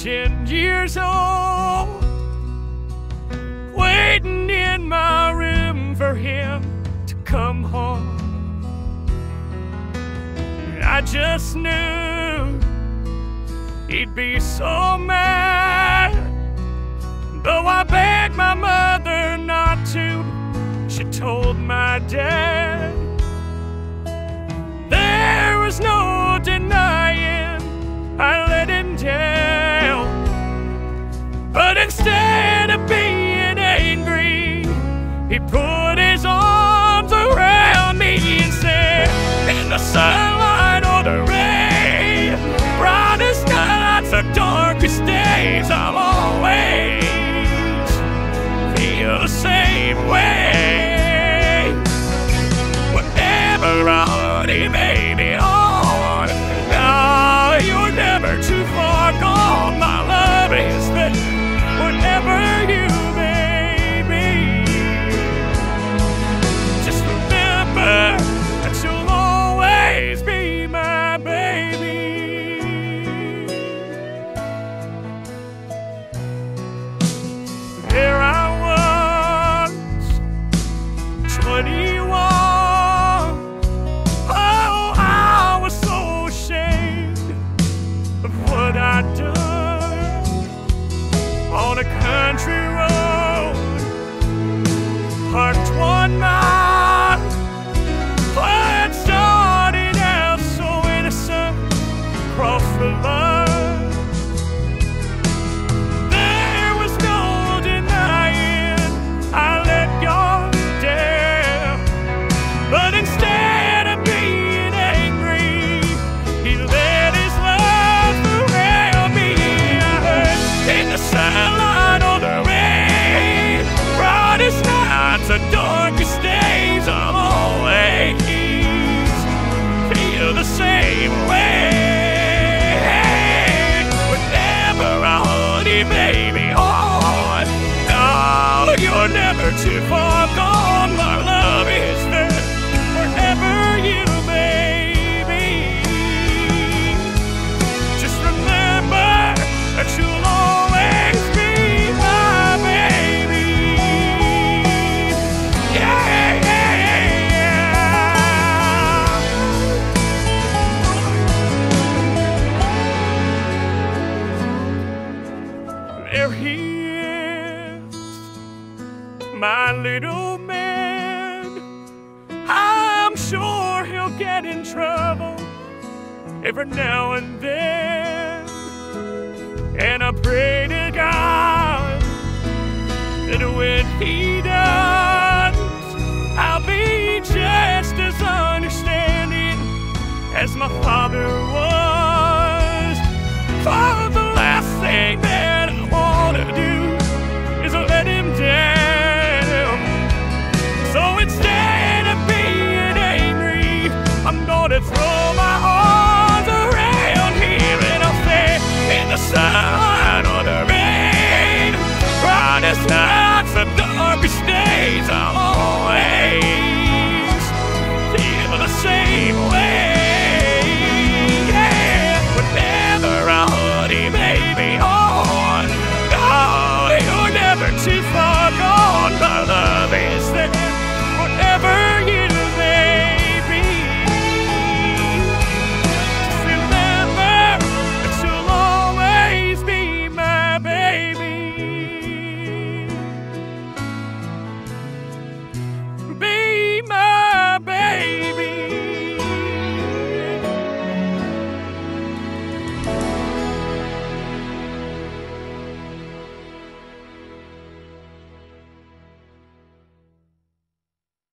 10 years old, waiting in my room for him to come home. I just knew he'd be so mad, though I begged my mother not to. She told my dad there was no denying I let him down. But instead of being angry, he put his arms around me and said, in the sunlight or the rain, brightest nights or darkest days, I'll always feel the same way. Whatever honey may be on, no, you're never too far gone. My love is there whenever you may be. Just remember that you'll always be my baby. There I was, 21. Oh, I was so ashamed of what I'd done on a country road, parked 1 mile. Plan started out so innocent, crossed the line. There was no denying I let God down, but instead of being angry, he let his love around me. I heard in the sunlight or the rain, brightest nights or darkest days, I'll always feel the same way. Whenever I honey baby on, no, you're never too far gone. My love is there wherever you may be. Just remember that you'll always be my baby. Yeah, yeah, yeah. There he is, my little man. I'm sure he'll get in trouble every now and then, and I pray to God that when he does, I'll be just as understanding as my father was. For the last thing that I want to do is let him down. So instead of being angry, I'm gonna throw my arms around him and I'll say, in the sun or the rain, brightest night